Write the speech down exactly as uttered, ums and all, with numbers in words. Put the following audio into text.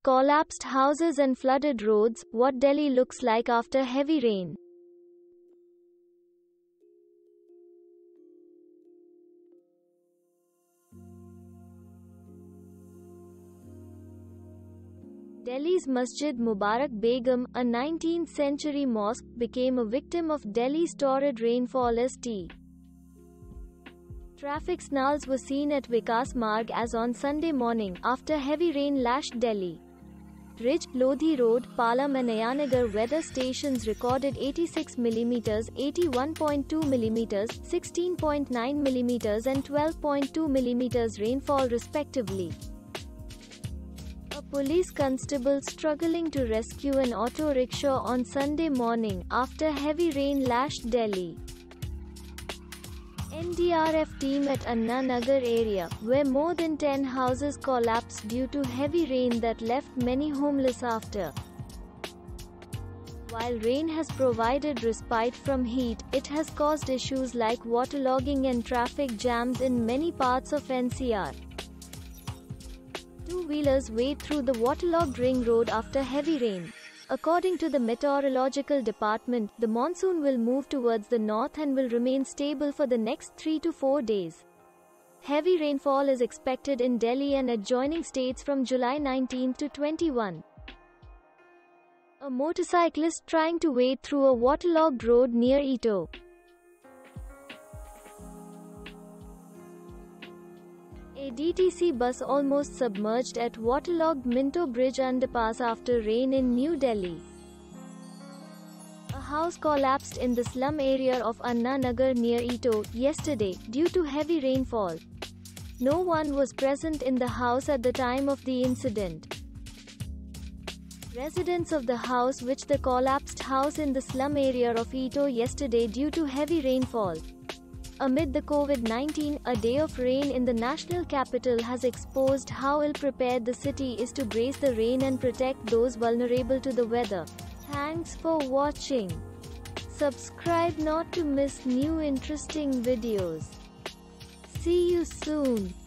Collapsed houses and flooded roads, what Delhi looks like after heavy rain. Delhi's Masjid Mubarak Begum, a nineteenth century mosque, became a victim of Delhi's torrid rainfall. St. Traffic snarls were seen at Vikas Marg as on Sunday morning, after heavy rain lashed Delhi. Ridge, Lodhi Road, Palam and Ayanagar weather stations recorded eighty-six millimeters, eighty-one point two millimeters, sixteen point nine millimeters and twelve point two millimeters rainfall respectively. A police constable struggling to rescue an auto rickshaw on Sunday morning, after heavy rain lashed Delhi. N D R F team at Anna Nagar area, where more than ten houses collapsed due to heavy rain that left many homeless after. While rain has provided respite from heat, it has caused issues like waterlogging and traffic jams in many parts of N C R. Two-wheelers wade through the waterlogged ring road after heavy rain. According to the meteorological department, the monsoon will move towards the north and will remain stable for the next three to four days. Heavy rainfall is expected in Delhi and adjoining states from July nineteenth to twenty-first. A motorcyclist trying to wade through a waterlogged road near Ito. A D T C bus almost submerged at waterlogged Minto Bridge underpass after rain in New Delhi. A house collapsed in the slum area of Anna Nagar near Ito yesterday due to heavy rainfall. No one was present in the house at the time of the incident. Residents of the house which the collapsed house in the slum area of Ito yesterday due to heavy rainfall. Amid the COVID nineteen, a day of rain in the national capital has exposed how ill-prepared the city is to brace the rain and protect those vulnerable to the weather. Thanks for watching. Subscribe not to miss new interesting videos. See you soon.